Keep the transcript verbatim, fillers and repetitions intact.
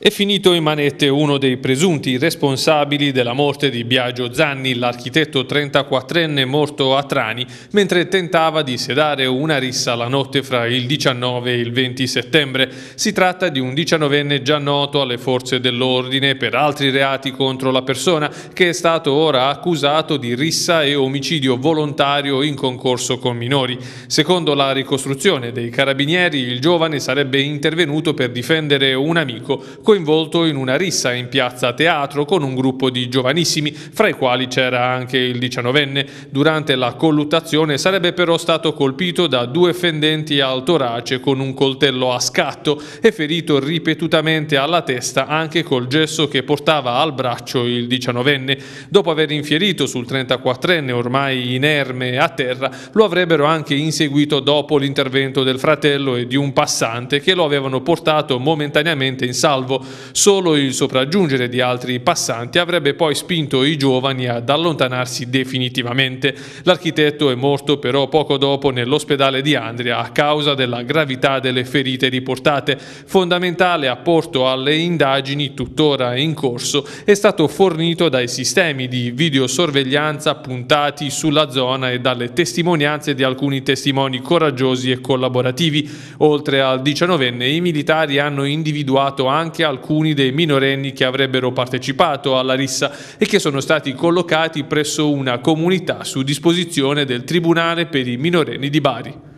È finito in manette uno dei presunti responsabili della morte di Biagio Zanni, l'architetto trentaquattrenne morto a Trani mentre tentava di sedare una rissa la notte fra il diciannove e il venti settembre. Si tratta di un diciannovenne già noto alle forze dell'ordine per altri reati contro la persona, che è stato ora accusato di rissa e omicidio volontario in concorso con minori. Secondo la ricostruzione dei carabinieri, il giovane sarebbe intervenuto per difendere un amico coinvolto in una rissa in piazza Teatro con un gruppo di giovanissimi, fra i quali c'era anche il diciannovenne. Durante la colluttazione sarebbe però stato colpito da due fendenti al torace con un coltello a scatto e ferito ripetutamente alla testa anche col gesso che portava al braccio il diciannovenne. Dopo aver infierito sul trentaquattrenne ormai inerme a terra, lo avrebbero anche inseguito dopo l'intervento del fratello e di un passante che lo avevano portato momentaneamente in salvo. Solo il sopraggiungere di altri passanti avrebbe poi spinto i giovani ad allontanarsi definitivamente. L'architetto è morto però poco dopo nell'ospedale di Andria a causa della gravità delle ferite riportate. Fondamentale apporto alle indagini tuttora in corso è stato fornito dai sistemi di videosorveglianza puntati sulla zona e dalle testimonianze di alcuni testimoni coraggiosi e collaborativi. Oltre al diciannovenne, i militari hanno individuato anche alcuni dei minorenni che avrebbero partecipato alla rissa e che sono stati collocati presso una comunità su disposizione del Tribunale per i minorenni di Bari.